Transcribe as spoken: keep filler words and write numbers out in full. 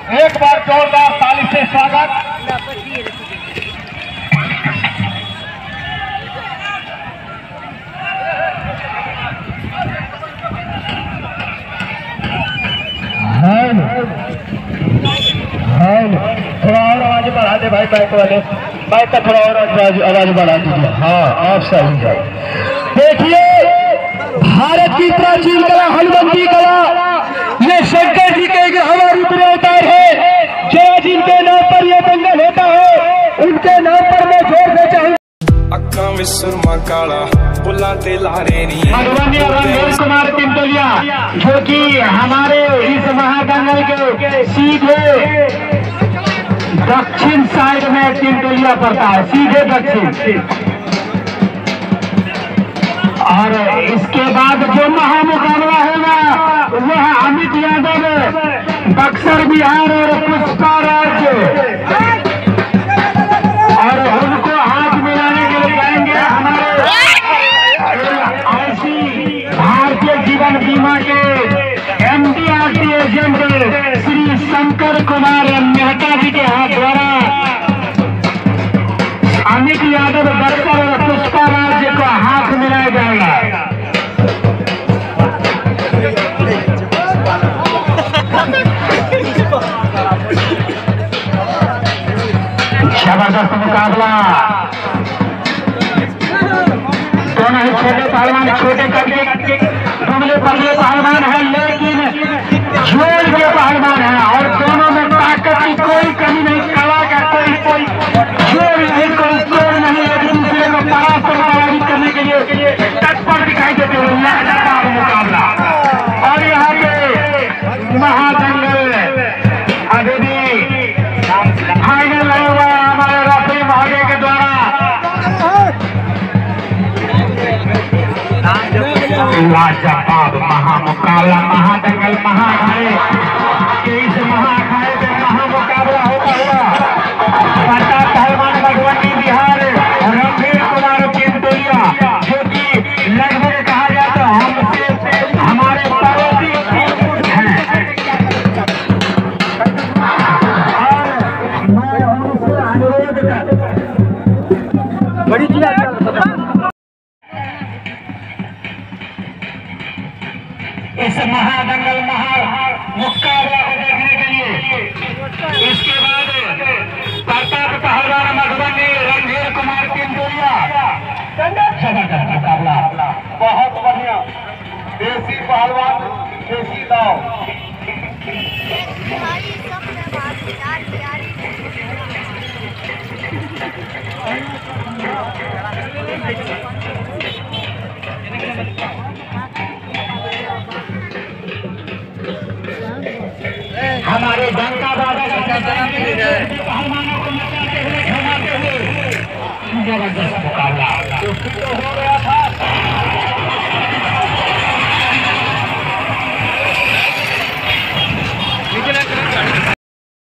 एक बार जोरदार ताली से स्वागत। थोड़ा और आवाज बढ़ा दे भाई, बाइक वाले बाइक का थोड़ा और आवाज आवाज बढ़ा दीजिए। हाँ आप सही है। देखिए भारत की प्राचीन कला हनुमंती कला, ये शंकर जी के हमारे ऊपर अवतार है। जया जिनके नाम पर यह दंगल होता है, उनके नाम पर मैं जोर से चाहूँ रणधीर कुमार टिंटोलिया, जो कि हमारे इस महादंगल के सीधे दक्षिण साइड में टिंटोलिया पड़ता है, सीधे दक्षिण। और इसके बाद जो महामुकाबला होगा वह अमित यादव बक्सर बिहार और पुष्पा राज्य, और उनको हाथ मिलाने के लिए जाएंगे हमारे आईसी भारतीय जीवन बीमा के एमडीआरटी एजेंट श्री शंकर कुमार मेहता जी के हाथ द्वारा अमित यादव बक्सर और पुष्पा राज्य को हाथ मिलाया जाएगा। जबरदस्त मुकाबला, दोनों ही छोटे पहलवान, छोटे करके दुबले पतले पहलवान है, लेकिन जोड़ के पहलवान है, और दोनों में ताकत की कोई कमी नहीं, कला का कोई कोई जोड़ नहीं, कोई जोड़ नहीं, एक दूसरे को परास्त करने के लिए तत्पर दिखाई देते हुए लगातार मुकाबला। और यहाँ के महादंगल अभी भी फाइनल नहीं हुआ हमारे रेफरी महोदय के द्वारा। लाजवाब महामुकाबला, महादंगल महाअखाड़े के इस महाअखाड़े में महामुकाबला होता हुआ पता पहलवान मधुबनी बिहार रणधीर कुमार टिंटोलिया, जो कि लगभग कहा जाता हमसे हमारे पड़ोसी हैं, और मैं उनसे अनुरोध कर बड़ी चीज इस महादंगल महामुकाबला को देखने के लिए। इसके बाद प्रताप पहलवान मधुबनी रणधीर कुमार टिंटोलिया, जबरदस्त मुकाबला, बहुत बढ़िया देसी पहलवान, देसी दाव। हमारे डंका बाबा पहलवानों को नचाते हुए घुमाते हुए जबरदस्त मुकाबला।